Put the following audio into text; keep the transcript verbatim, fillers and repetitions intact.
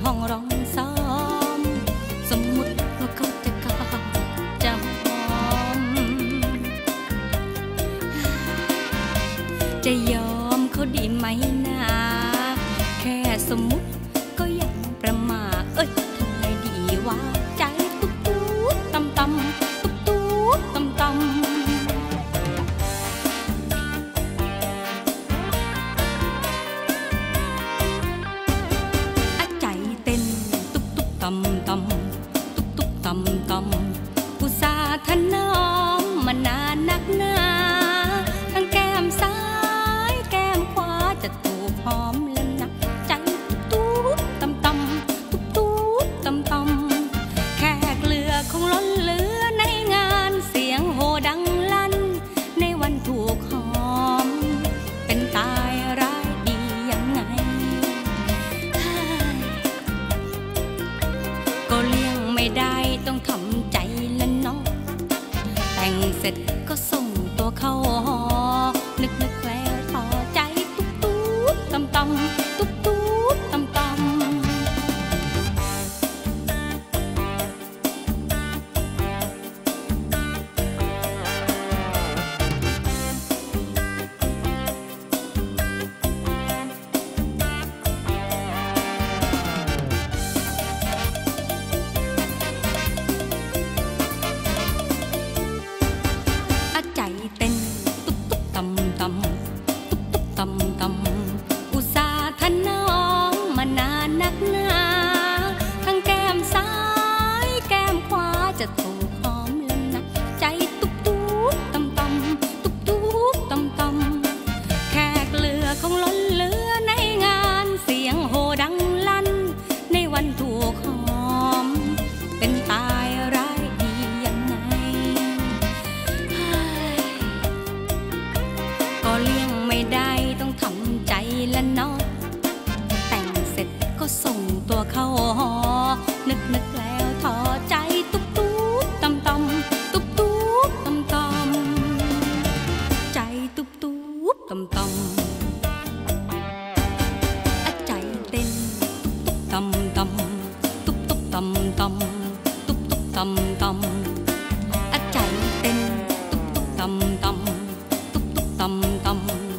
ห้องร้องซ้อมสมมุติว่าเขาจะกล้าจะหอมจะยอมเขาดีไหมนะแค่สมมุติก็ยังประมาทเอ้ยทำไงดีวะใจตุ๊บตุ๊บตำตำตุ๊บตุ๊บตำตำตำตำตุ๊บตุ๊บตำตำอุตส่าห์ถนอมมานานนักหนาทั้งแก้มซ้ายแก้มขวาจะถูกหอมแล้วนะใจตุ๊บตุ๊บตำตำตุ๊บตุ๊บตำตำแขกเรือคงล้นเหลือในงานเสียงโห่ดังลั่นในวันถูกหอมเป็นตายร้ายดียังไงก็เลี่ยงไม่ได้ต้องทำใจละเนาะแต่งเสร็จก็ส่งตัวเข้าหอนึกนึกแล้วพอใจตุ๊บตุ๊บตำตำตุ๊บตุ๊บตำตำใจเต้นตุ๊บตุ๊บตำตำตุ๊บตุ๊บตำตำอุตส่าห์ถนอมมานานนักหนาทั้งแก้มซ้ายแก้มขวาจะถูกหอมแล้วนะใจตุ๊บตุ๊บตำตำตุ๊บตุ๊บตำตำแขกเรือคงล้นเหลือในงานเสียงโห่ดังลั่นในวันถูกหอมเป็นตายร้ายดียังไงก็เลี่ยงไม่ได้ต้องทำใจละเนาะแต่งเสร็จก็ส่งตัวเข้าหอนึกนึกแล้วท้อใจตุ๊บตุ๊บตำตำตุ๊บตุ๊บตำตำใจตุ๊บตุ๊บตำตำใจเต้นตุ๊บตำตำตุ๊บตุ๊บตำตำตุ๊บตุ๊บตำตำใจเต้นตุ๊บตุ๊บตำตำตุ๊บตุ๊บตำตำ